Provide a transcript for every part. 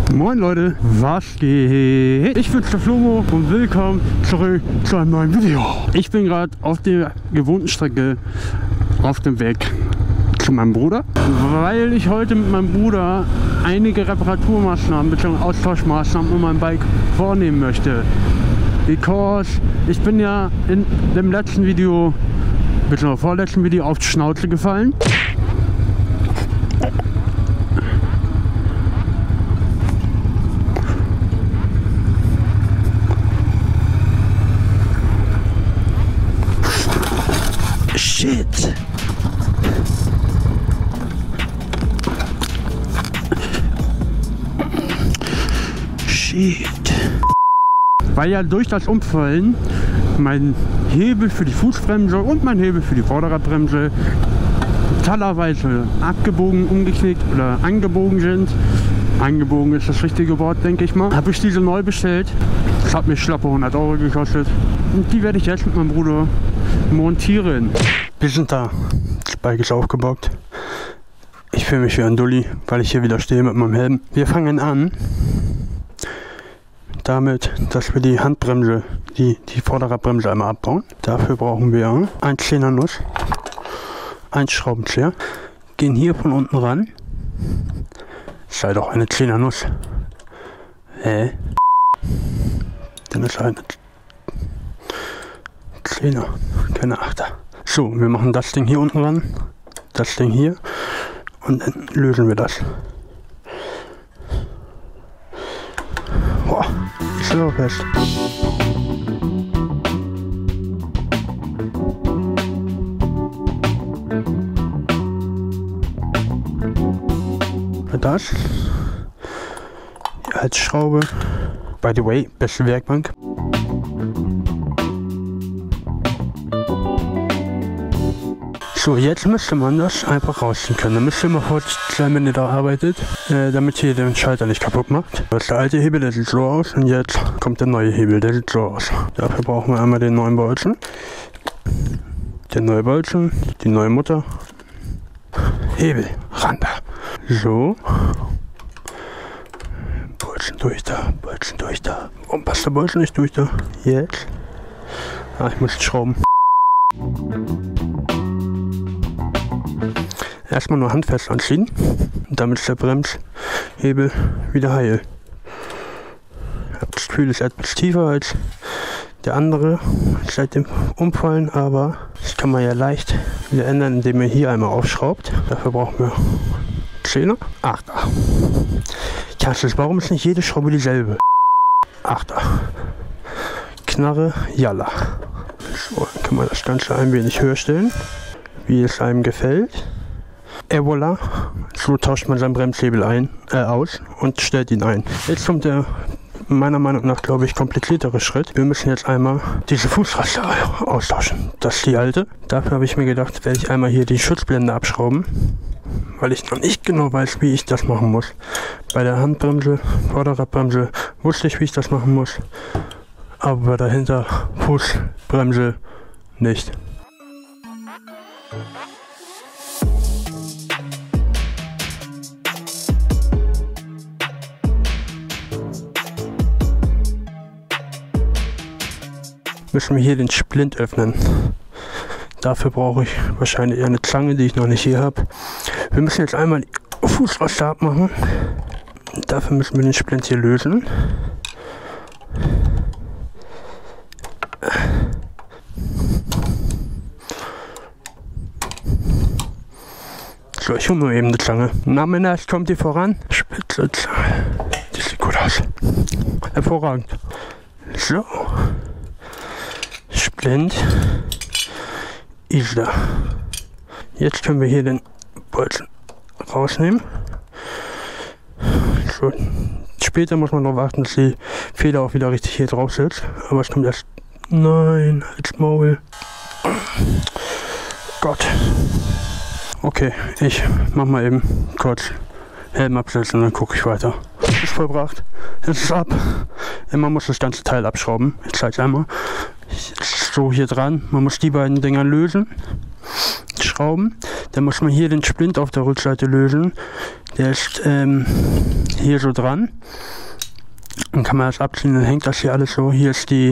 Moin Leute, was geht? Ich bin's der Flomo und willkommen zurück zu einem neuen Video. Ich bin gerade auf der gewohnten Strecke auf dem Weg zu meinem Bruder, weil ich heute mit meinem Bruder einige Reparaturmaßnahmen bzw. Austauschmaßnahmen um mein Bike vornehmen möchte. Because ich bin ja in dem letzten Video bzw. vorletzten Video auf die Schnauze gefallen. Shit! Shit! Weil ja durch das Umfallen mein Hebel für die Fußbremse und mein Hebel für die Vorderradbremse teilweise abgebogen, umgeknickt oder angebogen sind. Angebogen ist das richtige Wort, denke ich mal. Habe ich diese neu bestellt. Das hat mir schlappe 100 Euro gekostet. Und die werde ich jetzt mit meinem Bruder montieren. Wir sind da. Das Bike ist aufgebockt. Ich fühle mich wie ein Dulli, weil ich hier wieder stehe mit meinem Helm. Wir fangen an damit, dass wir die Handbremse, die Vorderradbremse einmal abbauen. Dafür brauchen wir ein 10er Nuss, ein Schraubenzieher. Gehen hier von unten ran. Ist halt auch eine 10er Nuss. Dann ist halt eine 10er, keine 8er. So, wir machen das Ding hier unten ran, das Ding hier und dann lösen wir das. Boah, so fest. Das, die Halsschraube, by the way, beste Werkbank. So, jetzt müsste man das einfach rausziehen können. Dann müsst ihr mal vorstellen, wenn ihr da arbeitet, damit ihr den Schalter nicht kaputt macht. Das ist der alte Hebel, der sieht so aus, und jetzt kommt der neue Hebel, der sieht so aus. Dafür brauchen wir einmal den neuen Bolzen, den neuen Bolzen, die neue Mutter, Hebel, ran da. So, Bolzen durch da, Bolzen durch da. Warum passt der Bolzen nicht durch da? Jetzt. Ah, ich muss schrauben. Erstmal nur handfest anziehen, und damit ist der Bremshebel wieder heil. Das Gefühl ist etwas tiefer als der andere seit dem Umfallen, aber das kann man ja leicht wieder ändern, indem man hier einmal aufschraubt. Dafür brauchen wir 10er, 8er. Ja, warum ist nicht jede Schraube dieselbe? 8er. Knarre, Jalla. So, dann kann man das Ganze ein wenig höher stellen, wie es einem gefällt. Et voilà, so tauscht man seinen Bremshebel aus und stellt ihn ein. Jetzt kommt der meiner Meinung nach, glaube ich, kompliziertere Schritt. Wir müssen jetzt einmal diese Fußraste austauschen. Das ist die alte. Dafür habe ich mir gedacht, werde ich einmal hier die Schutzblende abschrauben, weil ich noch nicht genau weiß, wie ich das machen muss. Bei der Handbremse, Vorderradbremse wusste ich, wie ich das machen muss, aber bei der Hinterfußbremse nicht. Müssen wir hier den Splint öffnen. Dafür brauche ich wahrscheinlich eher eine Zange, die ich noch nicht hier habe. Wir müssen jetzt einmal die Fußraste abmachen. Dafür müssen wir den Splint hier lösen. So, ich hole mir eben eine Zange. Na Männer, es kommt hier voran. Spitze Zange. Die sieht gut aus. Hervorragend. So. Splint ist da. Jetzt können wir hier den Bolzen rausnehmen. So. Später muss man darauf achten, dass die Feder auch wieder richtig hier drauf sitzt. Aber es kommt erst. Nein, als Maul. Gott. Okay, ich mach mal eben kurz Helm absetzen und dann gucke ich weiter. Es ist vollbracht. Es ist ab. Man muss das ganze Teil abschrauben. Ich zeige es einmal. So hier dran. Man muss die beiden Dinger lösen. Schrauben. Dann muss man hier den Splint auf der Rückseite lösen. Der ist hier so dran. Dann kann man das abziehen, dann hängt das hier alles so. Hier ist die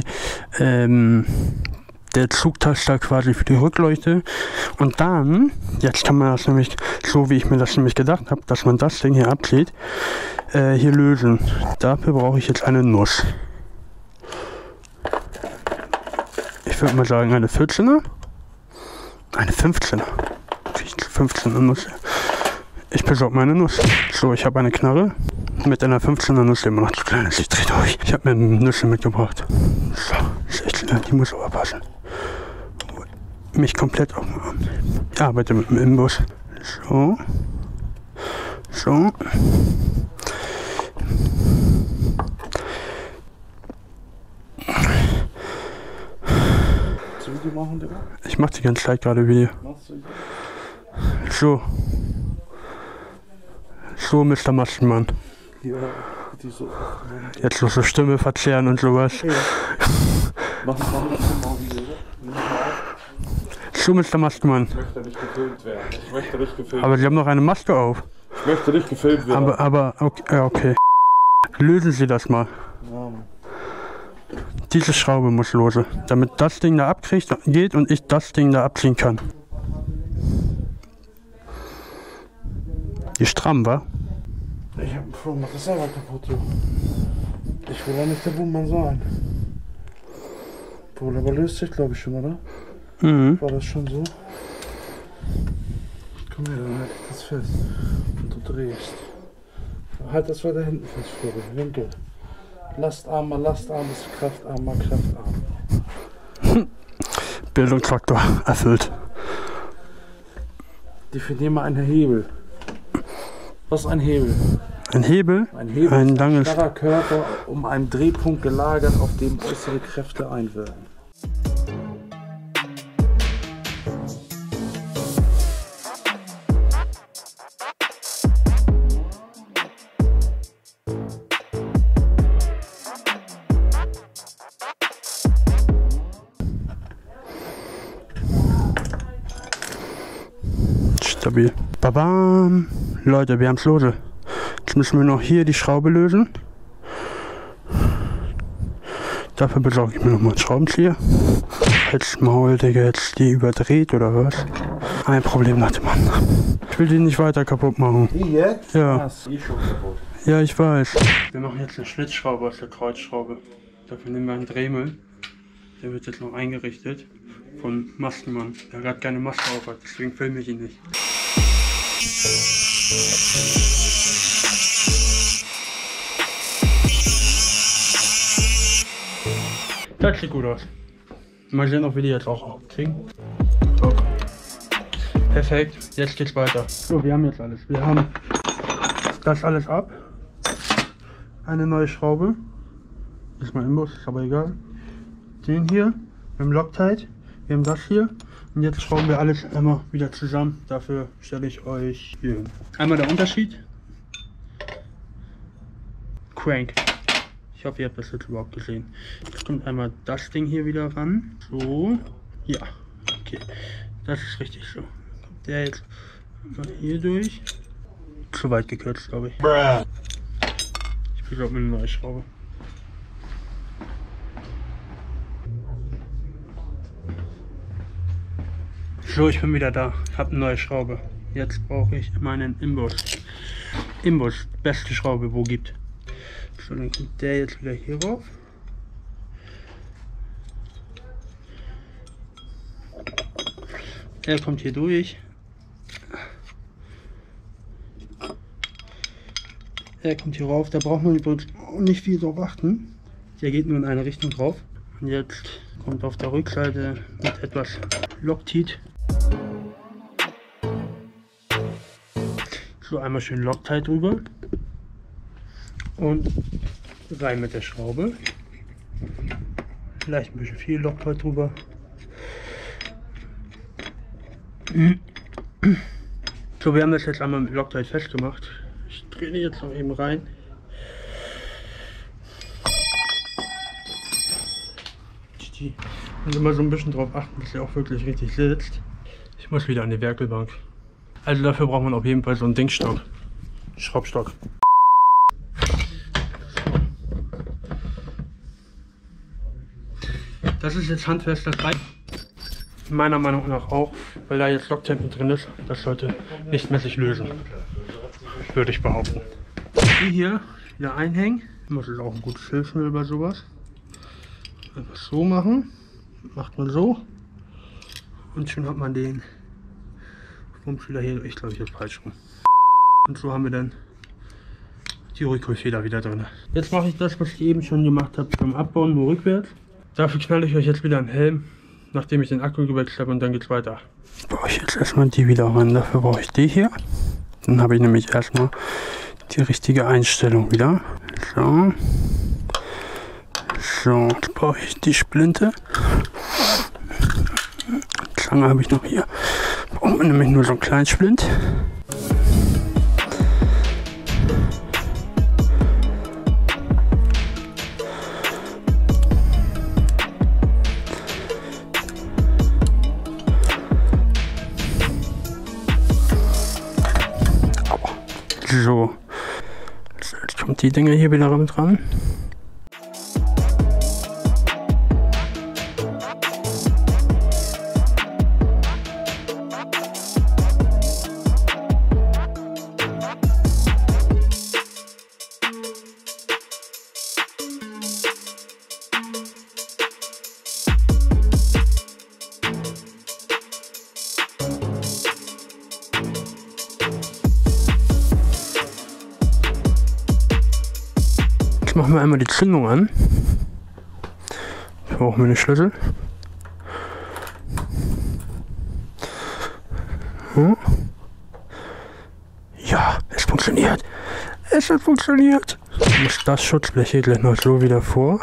der Zugtaster quasi für die Rückleuchte. Und dann, jetzt kann man das nämlich, so wie ich mir das nämlich gedacht habe, dass man das Ding hier abzieht, hier lösen. Dafür brauche ich jetzt eine Nuss. Ich würde mal sagen eine 14er. Eine 15er. 15er Nuss. Ich besorge meine Nuss. So, ich habe eine Knarre mit einer 15er Nuss, immer noch zu klein ist. Ich drehe durch. Ich habe mir Nüsse mitgebracht. So, 16er, die muss aber passen. Mich komplett aufmachen. Ich arbeite mit dem Imbus. So. So. Machen, Digga? Ich mach die ganze Zeit gerade Video. So. So, Mr. Mastenmann. Ja, die so. Jetzt noch so Stimme verzehren und sowas. Ja. Mach mal Video. So, Mr. Mastenmann. Ich möchte nicht gefilmt werden. Ich möchte nicht gefilmt werden. Aber Sie haben noch eine Maske auf. Ich möchte nicht gefilmt werden. Aber, okay, okay. Lösen Sie das mal. Ja. Diese Schraube muss lose, damit das Ding da geht und ich das Ding da abziehen kann. Die stramm, wa? Ich hab Bro, mach das selber kaputt, du. Ich will ja nicht der Buhmann sein. Bro, aber löst sich, glaube ich, schon, oder? Mhm. War das schon so? Komm her, dann halt ich das fest. Und du drehst. Halt das weiter hinten fest, Flori. Winkel. Lastarm mal Lastarm ist Kraftarm mal Kraftarm. Bildungsfaktor erfüllt. Definier mal einen Hebel. Was ist ein Hebel? Ein Hebel? Ein Hebel ein ist ein langes starrer Körper um einen Drehpunkt gelagert, auf dem äußere Kräfte einwirken. Stabil. Babam! Leute, wir haben's lose. Jetzt müssen wir noch hier die Schraube lösen. Dafür besorge ich mir nochmal einen Schraubenzieher. Jetzt Maul, Digga, jetzt die überdreht oder was? Ein Problem nach dem anderen. Ich will die nicht weiter kaputt machen. Die jetzt? Ja. Das ist schon kaputt. Ja, ich weiß. Wir machen jetzt eine Schlitzschraube aus der Kreuzschraube. Dafür nehmen wir einen Dremel. Der wird jetzt noch eingerichtet von Mastenmann. Der gerade keine Maske auf hat, deswegen filme ich ihn nicht. Das sieht gut aus. Mal sehen, ob wir die jetzt auch aufkriegen. So. Perfekt, jetzt geht's weiter. So, wir haben jetzt alles. Wir haben das alles ab. Eine neue Schraube. Ist mal Imbus, ist aber egal. Den hier, wir haben Loctite. Wir haben das hier. Und jetzt schrauben wir alles einmal wieder zusammen. Dafür stelle ich euch hier hin. Einmal der Unterschied. Crank. Ich hoffe, ihr habt das jetzt überhaupt gesehen. Jetzt kommt einmal das Ding hier wieder ran. So. Ja. Okay. Das ist richtig so. Kommt der jetzt mal hier durch. Zu weit gekürzt, glaube ich. Ich besorge mir eine neue Schraube. So, ich bin wieder da. Ich habe eine neue Schraube. Jetzt brauche ich meinen Imbus. Imbus, beste Schraube, wo gibt. So, dann kommt der jetzt wieder hier rauf. Er kommt hier durch. Er kommt hier rauf. Da braucht man übrigens nicht viel drauf achten. Der geht nur in eine Richtung drauf. Und jetzt kommt auf der Rückseite mit etwas Loctite. So, einmal schön Loctite drüber. Und rein mit der Schraube. Vielleicht ein bisschen viel Loctite drüber. So, wir haben das jetzt einmal mit Loctite festgemacht. Ich drehe die jetzt noch eben rein. Und immer so ein bisschen drauf achten, dass er auch wirklich richtig sitzt. Ich muss wieder an die Werkelbank. Also dafür braucht man auf jeden Fall so einen Dingstock. Schraubstock. Das ist jetzt handfest, das reicht meiner Meinung nach auch, weil da jetzt Locktempen drin ist. Das sollte nicht mehr sich lösen, würde ich behaupten. Die hier wieder einhängen. Das ist auch ein gutes Hilfsmittel bei sowas. Einfach so machen. Macht man so. Und schon hat man den Rumpfschüler hier. Ich glaube, ich habe falsch rum. Und so haben wir dann die Rückholfeder wieder drin. Jetzt mache ich das, was ich eben schon gemacht habe, beim Abbauen, nur rückwärts. Dafür knalle ich euch jetzt wieder einen Helm, nachdem ich den Akku gewechselt habe, und dann geht's weiter. Baue ich jetzt erstmal die wieder ran. Dafür brauche ich die hier. Dann habe ich nämlich erstmal die richtige Einstellung wieder. So. So, jetzt brauche ich die Splinte. Zange habe ich noch hier. Braucht man nämlich nur so einen kleinen Splint. So, jetzt kommt die Dinger hier wieder mit ran. Machen wir einmal die Zündung an. Hier brauchen wir eine Schlüssel. Ja, es funktioniert. Es hat funktioniert. Ich muss das Schutzblech hier gleich noch so wieder vor.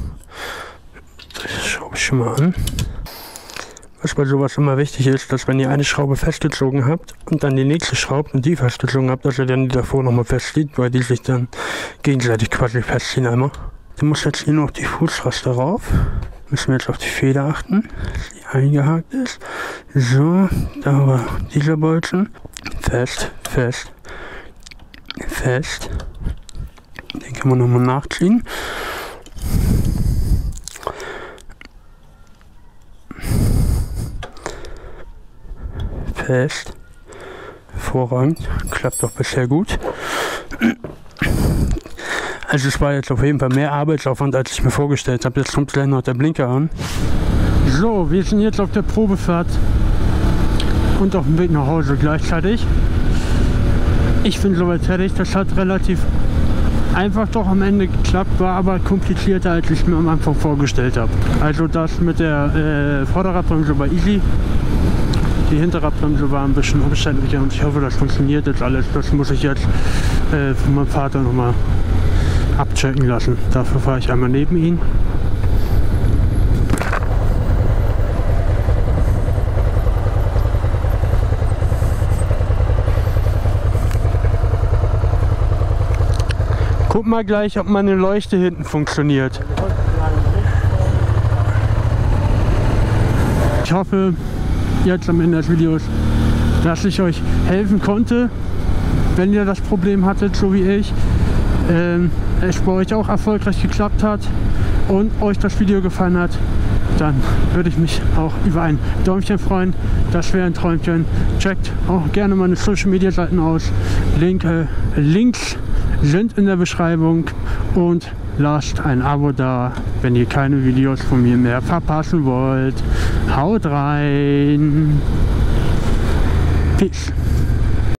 Das schraube ich schon mal an. Was bei sowas immer wichtig ist, dass wenn ihr eine Schraube festgezogen habt und dann die nächste schraubt und die festgezogen habt, dass ihr dann die davor nochmal festzieht, weil die sich dann gegenseitig quasi festziehen einmal. Dann muss jetzt hier noch die Fußraste rauf. Müssen wir jetzt auf die Feder achten, dass die eingehakt ist. So, da war dieser Bolzen. Fest, fest, fest. Den kann man nochmal nachziehen. Fest. Hervorragend. Klappt doch bisher gut. Also es war jetzt auf jeden Fall mehr Arbeitsaufwand, als ich mir vorgestellt habe. Jetzt kommt gleich noch der Blinker an. So, wir sind jetzt auf der Probefahrt und auf dem Weg nach Hause gleichzeitig. Ich bin soweit fertig. Das hat relativ einfach doch am Ende geklappt, war aber komplizierter, als ich mir am Anfang vorgestellt habe. Also das mit der Vorderradbremse war easy. Die Hinterradbremse war ein bisschen umständlicher und ich hoffe, das funktioniert jetzt alles. Das muss ich jetzt von meinem Vater nochmal abchecken lassen. Dafür fahre ich einmal neben ihn. Guck mal gleich, ob meine Leuchte hinten funktioniert. Ich hoffe, jetzt am Ende des Videos, dass ich euch helfen konnte, wenn ihr das Problem hattet, so wie ich. Es bei euch auch erfolgreich geklappt hat und euch das Video gefallen hat, dann würde ich mich auch über ein Däumchen freuen. Das wäre ein Träumchen. Checkt auch gerne meine Social Media Seiten aus. Links sind in der Beschreibung und lasst ein Abo da, wenn ihr keine Videos von mir mehr verpassen wollt. Haut rein! Peace!